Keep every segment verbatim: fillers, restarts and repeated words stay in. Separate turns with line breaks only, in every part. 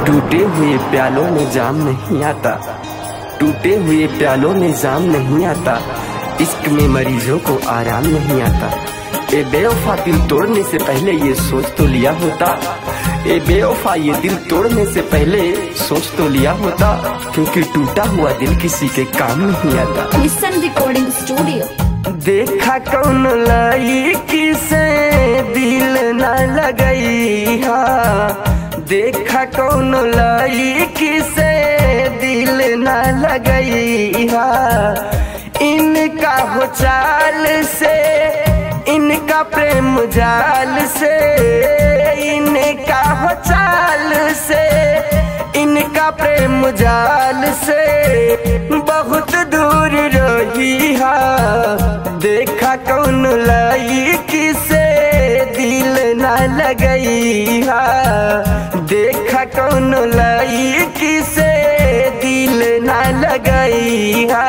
टूटे हुए प्यालों में जाम नहीं आता, टूटे हुए प्यालों में जाम नहीं आता, इश्क में मरीजों को आराम नहीं आता। ए बेवफा दिल तोड़ने से पहले ये सोच तो लिया होता, ए बेवफा ये दिल तोड़ने से पहले सोच तो लिया होता, क्योंकि टूटा हुआ दिल किसी के काम नहीं आता।
Listen recording studio.
देखा कौन लड़की से दिल न लगई हा, देखा कौन लड़की से दिल न लगई हा, इनका हो चाल से इनका प्रेम जाल से, इनका हो चाल से इनका प्रेम जाल से बहुत दूर रही हा। देखा कौन लड़की से दिल न लगई हा, देखा कौन लड़की से दिल न लगई हा।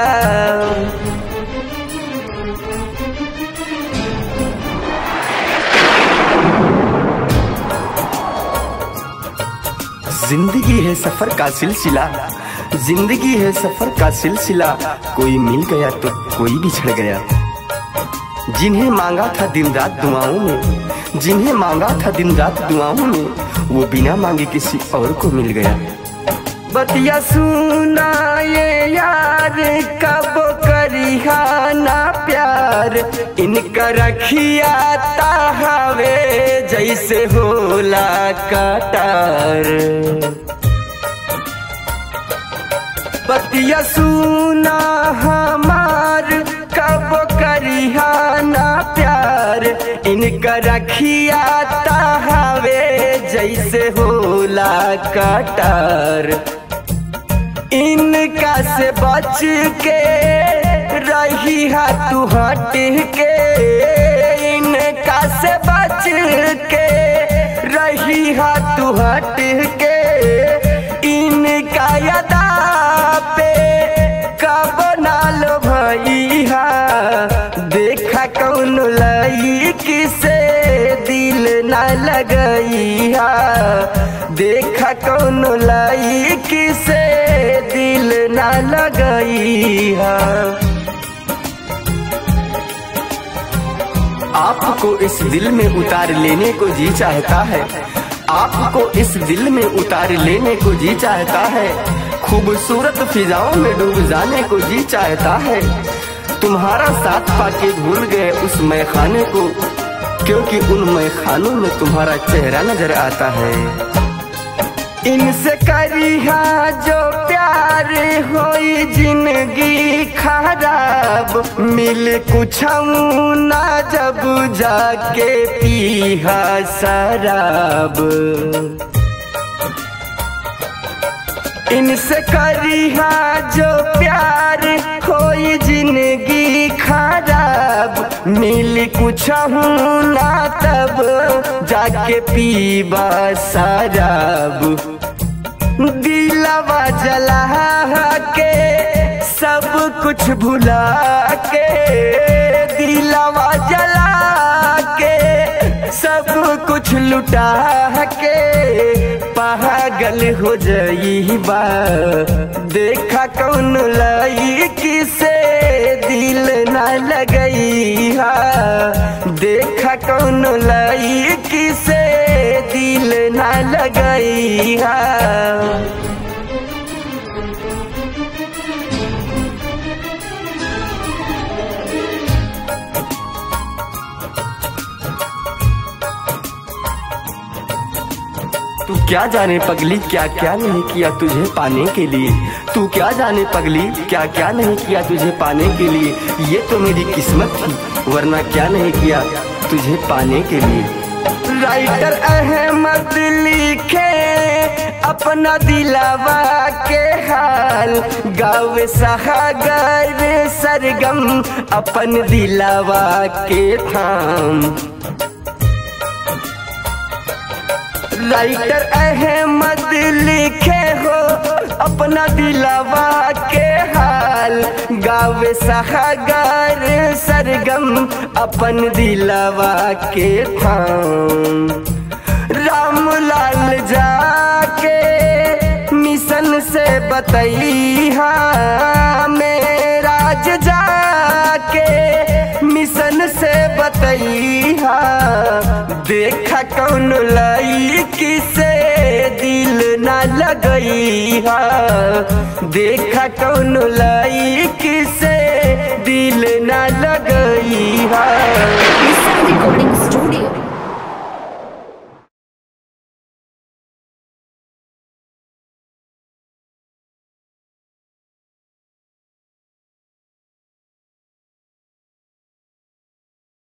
जिंदगी है सफर का सिलसिला, जिंदगी है सफर का सिलसिला, कोई मिल गया तो कोई बिछड़ गया। जिन्हें मांगा था दिन रात दुआओं में, जिन्हें मांगा था दिन रात दुआओं में, वो बिना मांगे किसी और को मिल गया। बतिया सुना ये यार कब करिहा ना प्यार, इनका रखिया ताहवे जैसे होला कटार। बतिया सुना हमार कब करिहा ना प्यार, इनका रखिया ताहवे जैसे होला कटार। इनका से बच के रही हा तू हट के, इनका से बच के रही हा तू हट के, इनका यदा पे कब नाल भई हा। देखा कौन लड़की से दिल न लगई हा, देखा कौन लड़की से दिल न लगई हा। आपको इस दिल में उतार लेने को जी चाहता है, आपको इस दिल में उतार लेने को जी चाहता है, खूबसूरत फिजाओं में डूब जाने को जी चाहता है। तुम्हारा साथ पाके भूल गए उस मैखाने को, क्योंकि उन मैखानों में तुम्हारा चेहरा नजर आता है। इनसे करिहा जो प्यार होई जिंदगी खराब, मिल कुछ ना जब जाके पीहा शराब। इनसे करिहा जो प्यार होई जिंदगी खराब, मिल कुछ ना तब जाके पीबा शराब। दिलवा जला के सब कुछ भुला के, दिलवा जला के सब कुछ लुटा के पागल हो जाइबा। देखा कौन लड़की से दिल न लगई हा, देखा कौन लड़की से दिल न लगई हा। तू क्या जाने पगली क्या क्या नहीं किया तुझे पाने के लिए, तू क्या जाने पगली क्या क्या नहीं किया तुझे पाने के लिए। ये तो मेरी किस्मत थी वरना क्या नहीं किया तुझे पाने के लिए। राइटर अहमद लिखे अपना दिलावा के हाल, गावे सागर सरगम अपन दिलावा के थाम। राइटर अहमद लिखे हो अपना दिलावा के हाल, गावे सागर सरगम अपन दिलावा के थाम। राम लाल जाके से बतैहा मेरा जाके मिशन से बतैहा देखा कौन लईकी से दिल न लगैहा देखा कौन लईकी से दिल न लगैहा
Listen Recording Studio.